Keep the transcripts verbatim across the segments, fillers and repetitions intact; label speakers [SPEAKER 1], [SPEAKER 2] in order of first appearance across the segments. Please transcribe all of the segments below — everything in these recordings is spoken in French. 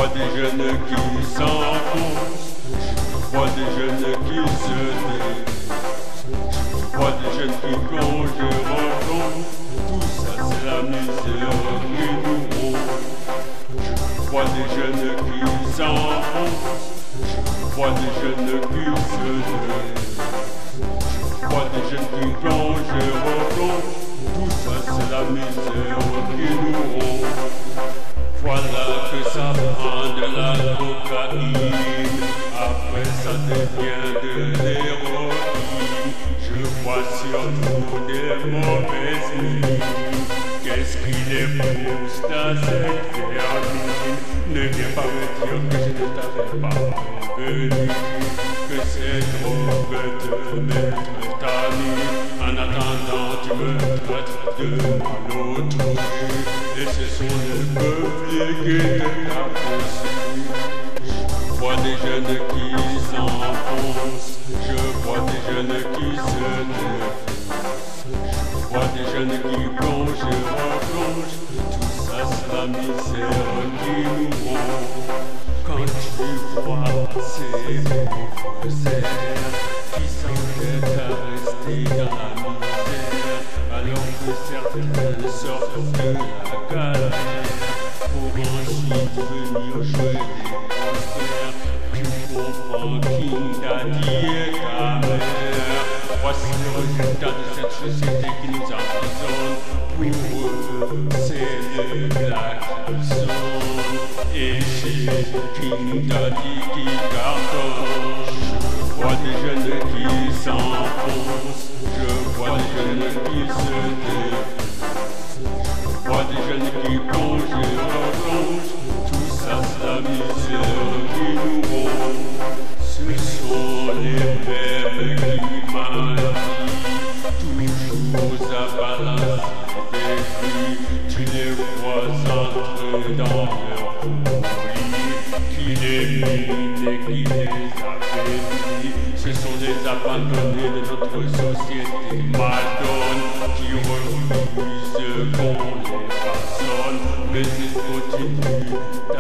[SPEAKER 1] vois des jeunes qui s'enfoncent, je vois des jeunes qui se défoncent, je vois des jeunes qui plongent et replongent, tout ça c'est la misère qui nous ronge. Je vois des jeunes qui s'enfoncent, je vois des jeunes qui se défoncent, je vois des jeunes qui plongent et replongent, tout ça c'est la misère qui nous ronge. Voilà que ça prend de la cocaïne, après ça devient de l'héroïne. Je vois surtout des mauvaises mines. Qu'est-ce qui les pousse dans cette vermine? Ne viens pas me dire que je ne t'avais pas prévenu, que cette drogue te mettre ta nuit. En attendant tu me traites de malotru, et ce sont les peuplés qui te t'apprécient. Je vois des jeunes qui s'enfoncent, je vois des jeunes qui se défoncent, je vois des jeunes qui plongent et replongent, tout ça c'est la misère qui nous ronge. Quand tu vois ces pauvres airs qui s'entêtent à rester dans la misère, alors que certains sortent de la galère pour ensuite venir jouer des concerts, tu comprends qui Daddy est ta mère. Voici le résultat de cette société qui nous emprisonne. Pour eux, c'est le klaxon. Et c'est King Daddy qui cartonne. Je vois des jeunes qui s'enfoncent, je vois des jeunes qui se défoncent, je vois des jeunes qui plongent et replongent, tout ça c'est la misère qui nous ronge. Ce sont les mêmes qui maladient, toujours à balancer des cris. Tu les vois entrer dans leur folie, qui les mine et qui les affaiblit. Ce sont des abandonnés de notre société madone, qui refusent qu'on les façonne, mais ils continuent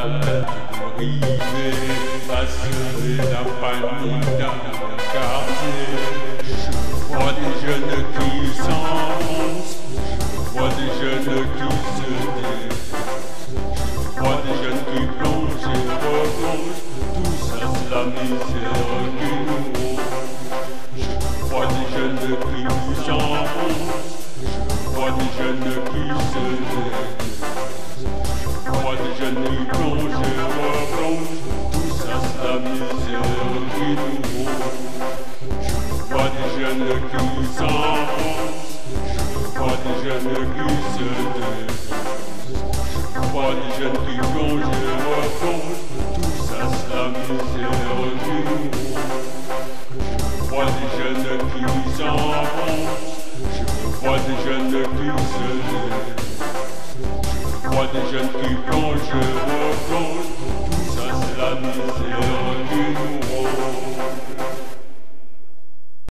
[SPEAKER 1] d'arriver à semer la panique dans le quartier. Je vois des jeunes qui s'enfoncent, je vois des jeunes qui se défoncent, je vois des jeunes qui plongent et replongent, tout ça c'est la misère qui nous ronge. Je vois des jeunes qui s'enfoncent, je vois des jeunes qui se défoncent, je vois des jeunes qui plongent et replongent, tout ça c'est la misère qui nous ronge. Je vois des jeunes qui s'enfoncent, je vois des jeunes qui se défoncent, je vois des jeunes qui plongent et replongent, tout ça c'est la misère qui nous ronge. Je vois des jeunes qui s'enfoncent, je vois des jeunes qui se défoncent, je vois des jeunes qui plongent et replongent, tout ça c'est la misère